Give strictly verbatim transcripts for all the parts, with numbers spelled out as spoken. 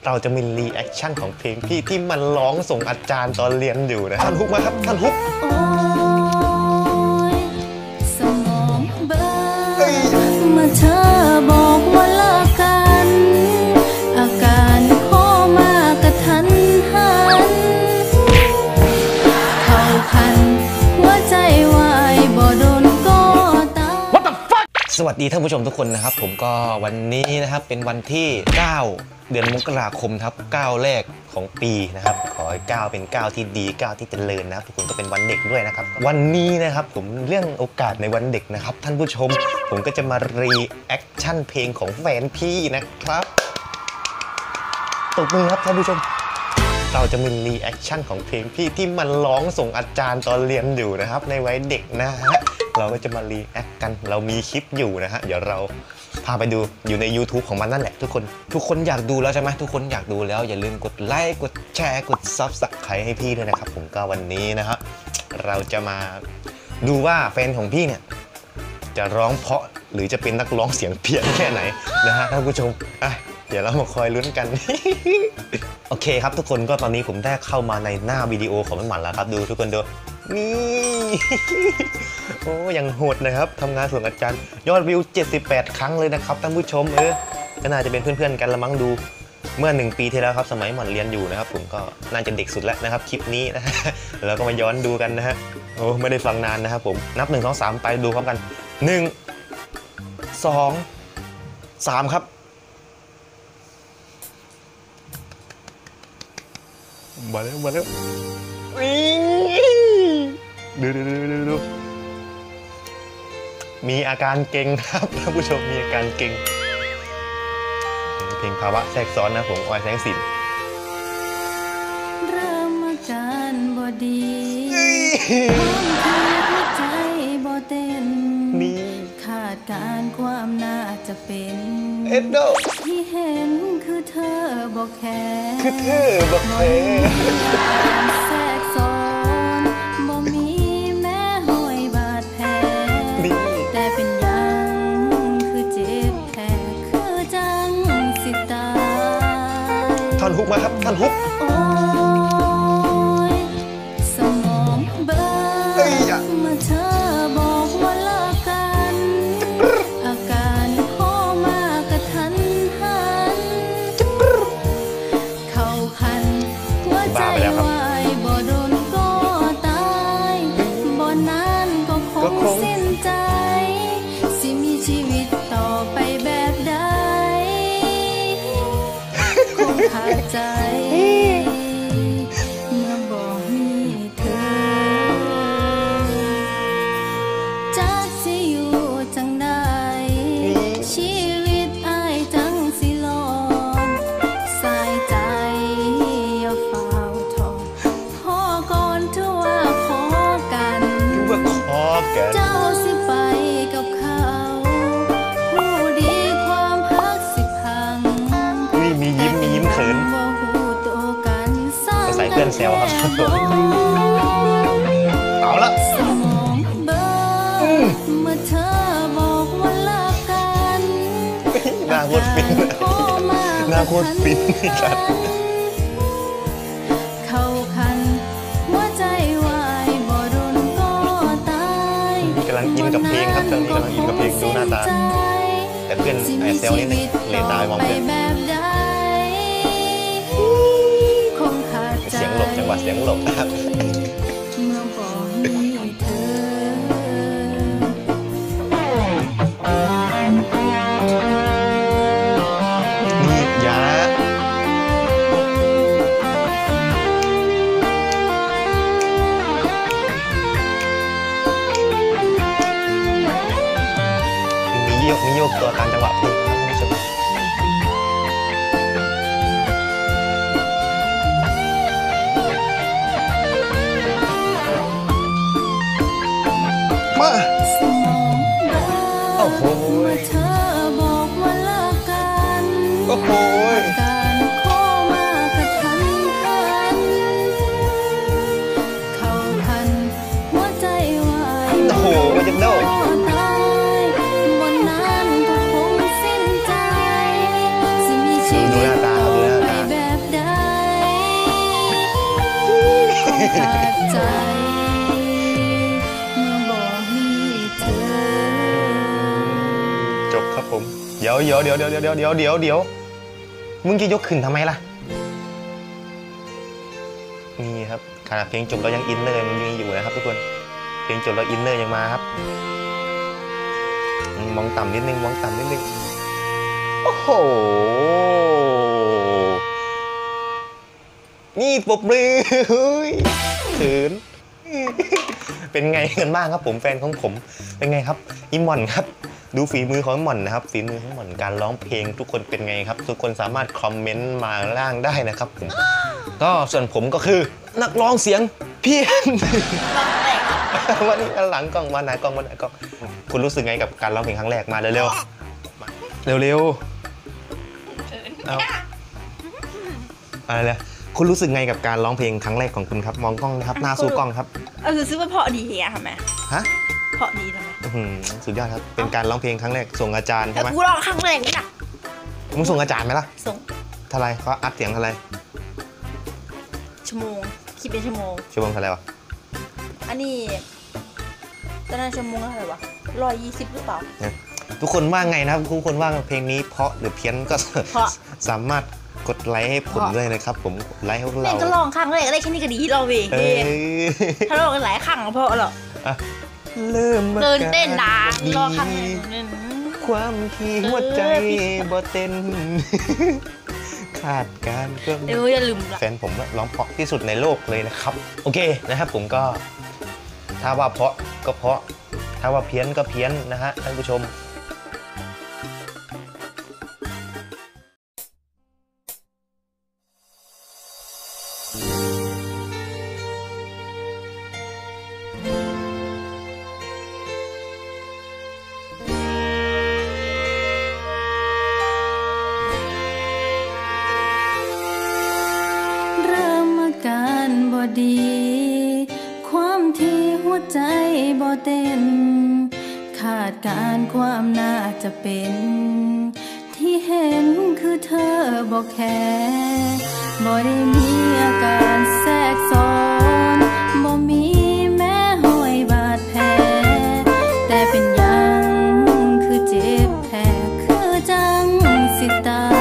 เราจะมีรีแอคชั่นของเพลงพี่ที่มันร้องส่งอาจารย์ตอนเรียนอยู่นะท่านฮุกมาครับท่านฮุกสมองเบลอเมื่อเธอบอกว่าเลิกกันอาการขอมากระทันหันเข้าพันหัวใจวายบ่โดนก็ตาย What the fuck สวัสดีท่านผู้ชมทุกคนนะครับผมก็วันนี้นะครับเป็นวันที่เก้าเดือนมกราคมครับก้าวแรกของปีนะครับขอให้ก้าวเป็นก้าวที่ดีก้าวที่เจริญนะครับทุกคนก็เป็นวันเด็กด้วยนะครับวันนี้นะครับผมเรื่องโอกาสในวันเด็กนะครับท่านผู้ชมผมก็จะมารีแอคชั่นเพลงของแฟนพี่นะครับตบมือครับท่านผู้ชมเราจะมีรีแอคชั่นของเพลงพี่ที่มันร้องส่งอาจารย์ตอนเรียนอยู่นะครับในวัยเด็กนะฮะเราก็จะมารีแอคกันเรามีคลิปอยู่นะฮะเดี๋ยวเราพาไปดูอยู่ใน ยูทูบ ของมันนั่นแหละทุกคนทุกคนอยากดูแล้วใช่ไหมทุกคนอยากดูแล้วอย่าลืมกดไลค์กดแชร์กดซับสไครต์ให้พี่ด้วยนะครับผมก็วันนี้นะฮะเราจะมาดูว่าแฟนของพี่เนี่ยจะร้องเพราะหรือจะเป็นนักร้องเสียงเพี้ยนแค่ไหนนะฮะท่านผู้ชมอ่ะเดี๋ยวเรามาคอยลุ้นกัน โอเคครับทุกคนก็ตอนนี้ผมได้เข้ามาในหน้าวิดีโอของมันหมันแล้วครับดูทุกคนดูนี่ โอ้ยังโหดนะครับทำงานส่งอาจารย์ยอดวิวเจ็ดสิบแปดครั้งเลยนะครับท่านผู้ชมเออก็น่าจะเป็นเพื่อนๆกันละมั้งดูเมื่อหนึ่งปีที่แล้วครับสมัยหมันเรียนอยู่นะครับผมก็น่าจะเด็กสุดแล้วนะครับคลิปนี้นะแล้วก็มาย้อนดูกันนะฮะโอ้ไม่ได้ฟังนานนะครับผมนับหนึ่งสองสามไปดูพร้อมกันหนึ่งสองสามครับมาแล้วมาแล้วดูดูดูดูดูมีอาการเก่งครับท่านผู้ชมมีอาการเก่งเพลงภาวะแทรกซ้อนนะผมออยแสงสินเริ่มอาการบ่ดีความคิดใจบ่เต้นขาดการความน่าจะเป็นเอ็ดโดที่เห็นคือเธอบ่แค่คือเธอบ่แค่แทรกซ้อนบ่มีแม้ห้อยบาดแผลแต่เป็นยังคือเจ็บแผลคือจังสิตายท่อนฮุกมาครับท่อนฮุกโอ้ยสมองเบลอเมื่อเธอบอกว่าเลิกกันอาการขอมากระทันหันเข้าพันหัวใจวายบ่โดนก็ตายบ่นานก็คงสิ้นใจสิมีชีวิตต่อไปแบบใดคงขาดใจเมื่อบ่มีเธอจักสิอยู่จังใดชีวิตอ้ายจังสิลอนสายใจอย่าเฝ้าทอดพอก่อนที่ว่าขอกันเจ้าสิไปกับเขารู้ดีความฮักสิพังนี่มียิ้มมียิ้มเขินใส่เพื่อนแซวครับเอาละสมองเบลอเมื่อเธอบอกว่าเลิกกันหน้าโคตรฟินหน้าโคตรฟินครับเข้าพันหัวใจวายบ่โดนก็ตายกำลังอินกับเพลงครับตอนนี้กำลังอินกับเพลงดูหน้าตาแต่เพื่อนไอเซลนี่เลตายมองเพื่อนเสียงหลบจังหวะเสียงหลบนะครับเมื่อบ่มีเธอนี่ยะมีโยกมีโยกตัวตามจังหวะเพลงนะคุณผู้ชมสมองเบลอโอ้โหเมื่อเธอบอกว่าเลิกกันโอ้โหการขอมากระทันหันเข้าพันหัวใจวายโอ้โหมันจะโดดตายบ่นานก็คงสิ้นใจสิมีชีวิตต่อไปแบเดี๋ยวเดี๋ยวเดี๋ยวเดี๋ยวเดี๋ยวเดี๋ยวเดี๋ยวมึงจะยกขึ้นทำไมล่ะนี่ครับขนาดเพลงจบเรายังอินเนอร์มันยังอยู่นะครับทุกคนเพลงจบเราอินเนอร์ยังมาครับมองต่ำนิดนึงมองต่ำนิดนึงโอ้โหนี่ปรบมือเฮ้ยเขินเป็นไงกันบ้างครับผมแฟนของผมเป็นไงครับอิมมอนครับดูฝีมือของอิมมอนนะครับฝีมือของอิมมอนการร้องเพลงทุกคนเป็นไงครับทุกคนสามารถคอมเมนต์มาล่างได้นะครับผมก็ส่วนผมก็คือนักร้องเสียงเพี้ยนวันนี้หลังกล้องมาไหนกล้องมาไหนกล้องคุณรู้สึกไงกับการร้องเพลงครั้งแรกมาเร็วๆเร็วๆเอาอะไรเลยคุณรู้สึกไงกับการร้องเพลงครั้งแรกของคุณครับมองกล้องนะครับหน้าสู้กล้องครับเออซื้อมาเพาะดีเฮียทำไมฮะเพาะดีทำไมสุดยอดครับเป็นการร้องเพลงครั้งแรกส่งอาจารย์ใช่ไหมกูร้องครั้งแรกนี่นะมึงส่งอาจารย์ไหมล่ะส่งเท่าไรเขาอัดเสียงเท่าไรชั่วโมงคิดเป็นชั่วโมงชั่วโมงเท่าไรวะอันนี้ตอนนั้นชั่วโมงเท่าไหร่วะร้อยยี่สิบหรือเปล่าทุกคนว่าไงนะครับทุกคนว่าเพลงนี้เพราะหรือเพี้ยนก็สามารถกดไลค์ให้ผมด้วยนะครับผมไลค์ให้พวกเราก็ลองครั้งแรกได้แค่นี้ก็ดีเราเว้ยถ้าลองหลายครั้งก็พอหรอกเริ่มเดินเต้นดังรอครั้งความที่หัวใจบ่เต้นขาดการก็เอออย่าลืมแฟนผมร้องเพราะที่สุดในโลกเลยนะครับโอเคนะครับผมก็ถ้าว่าเพราะก็เพราะถ้าว่าเพี้ยนก็เพี้ยนนะฮะท่านผู้ชมดีความที่หัวใจบ่เต้นขาดการความน่าจะเป็นที่เห็นคือเธอบ่แค่บ่ได้มีอาการแทรกซ้อนบ่มีแม้หอยบาดแผลแต่เป็นยังคือเจ็บแท้คือจังสิตาย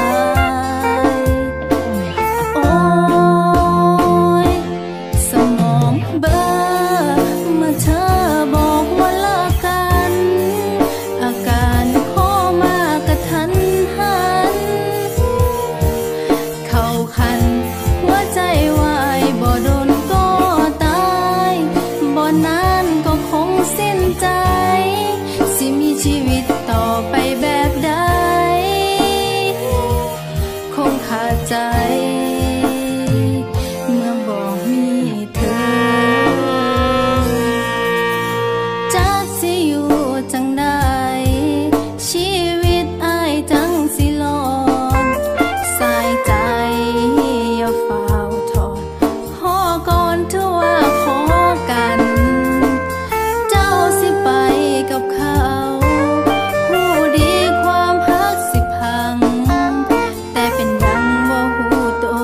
ต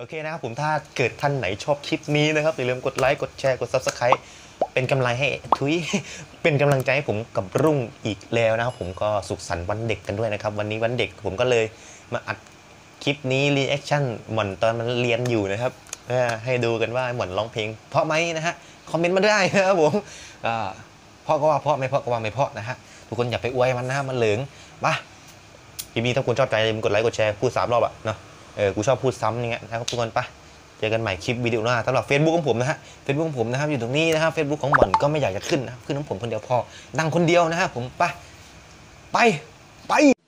โอเคนะครับผมถ้าเกิดท่านไหนชอบคลิปนี้นะครับอย่าลืมกดไลค์กดแชร์กด ซับสไครบ์ เป็นกำลังให้ทุย เป็นกำลังใจให้ผมกับรุ่งอีกแล้วนะครับผมก็สุขสันต์วันเด็กกันด้วยนะครับวันนี้วันเด็กผมก็เลยมาอัดคลิปนี้รีแอคชั่นหม่อนตอนมันเรียนอยู่นะครับเพื่อให้ดูกันว่าหม่อนร้องเพลงเพราะไหมนะฮะคอมเมนต์มาได้นะครับผมก็เพราะก็ว่าเพราะไม่เพราะก็ว่าไม่เพราะนะฮะทุกคนอย่าไปอวยมันนะฮะมันเหลืองมาคลิปนี้ถ้าคุณชอบใจอย่าลืมกดไลค์กดแชร์พูดสามรอบอะเนาะเออกูชอบพูดซ้ำอย่างเงี้ยนะครับทุกคนไปเจอกันใหม่คลิปวิดีโอหน้าสำหรับ Facebook ของผมนะฮะ Facebook ของผมนะครับอยู่ตรงนี้นะครับ Facebook ของหม่อนก็ไม่อยากจะขึ้นนะขึ้นของผมคนเดียวพอดังคนเดียวนะฮะผมไปไปไป